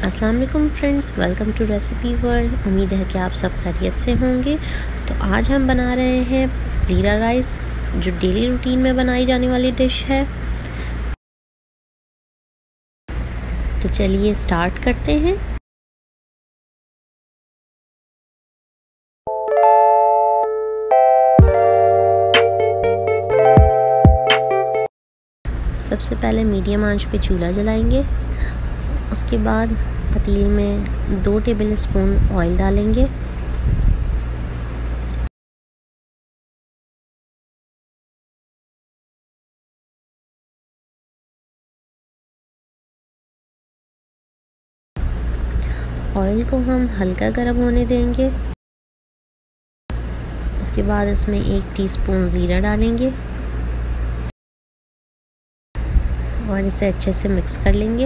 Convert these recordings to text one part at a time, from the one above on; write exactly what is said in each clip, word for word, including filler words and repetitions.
अस्सलाम वालेकुम friends, welcome to recipe world. उम्मीद है कि आप सब खैरियत से होंगे। तो आज हम बना रहे हैं ज़ीरा राइस, जो डेली रूटीन में बनाई जाने वाली डिश है। तो चलिए स्टार्ट करते हैं। सबसे पहले मीडियम आंच पे चूल्हा जलाएंगे। उसके बाद पतीले में दो टेबल स्पून ऑयल डालेंगे। ऑयल को हम हल्का गर्म होने देंगे। उसके बाद इसमें एक टीस्पून ज़ीरा डालेंगे और इसे अच्छे से मिक्स कर लेंगे।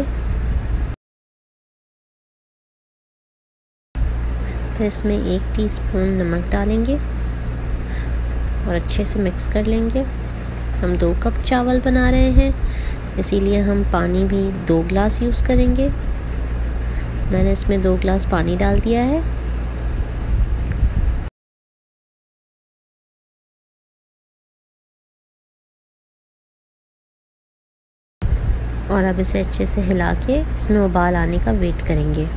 फिर इसमें एक टीस्पून नमक डालेंगे और अच्छे से मिक्स कर लेंगे। हम दो कप चावल बना रहे हैं, इसीलिए हम पानी भी दो ग्लास यूज़ करेंगे। मैंने इसमें दो ग्लास पानी डाल दिया है। और अब इसे अच्छे से हिला के इसमें उबाल आने का वेट करेंगे।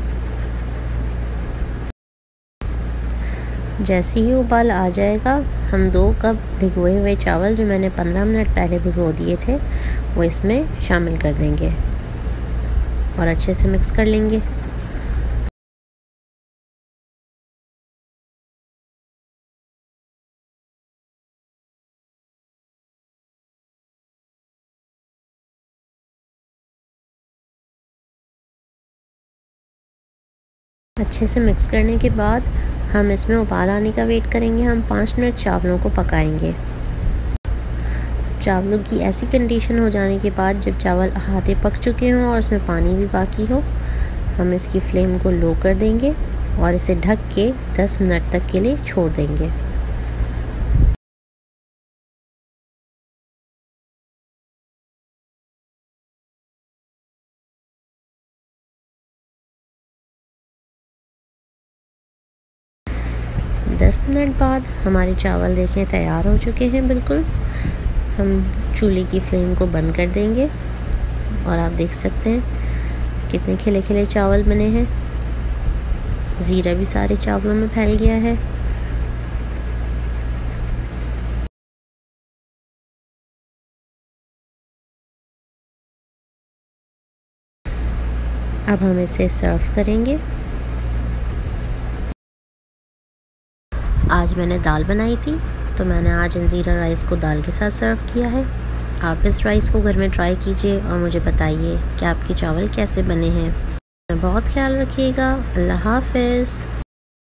जैसे ही उबाल आ जाएगा, हम दो कप भिगोए हुए चावल जो मैंने पंद्रह मिनट पहले भिगो दिए थे वो इसमें शामिल कर देंगे और अच्छे से मिक्स कर लेंगे। अच्छे से मिक्स करने के बाद हम इसमें उबाल आने का वेट करेंगे। हम पाँच मिनट चावलों को पकाएंगे। चावलों की ऐसी कंडीशन हो जाने के बाद, जब चावल आधे पक चुके हों और उसमें पानी भी बाकी हो, हम इसकी फ्लेम को लो कर देंगे और इसे ढक के दस मिनट तक के लिए छोड़ देंगे। दस मिनट बाद हमारे चावल देखें तैयार हो चुके हैं बिल्कुल। हम चूल्हे की फ्लेम को बंद कर देंगे और आप देख सकते हैं कितने खिले खिले चावल बने हैं। ज़ीरा भी सारे चावलों में फैल गया है। अब हम इसे सर्व करेंगे। आज मैंने दाल बनाई थी, तो मैंने आज ज़ीरा राइस को दाल के साथ सर्व किया है। आप इस राइस को घर में ट्राई कीजिए और मुझे बताइए कि आपके चावल कैसे बने हैं। बहुत ख्याल रखिएगा। अल्लाह हाफ़िज़।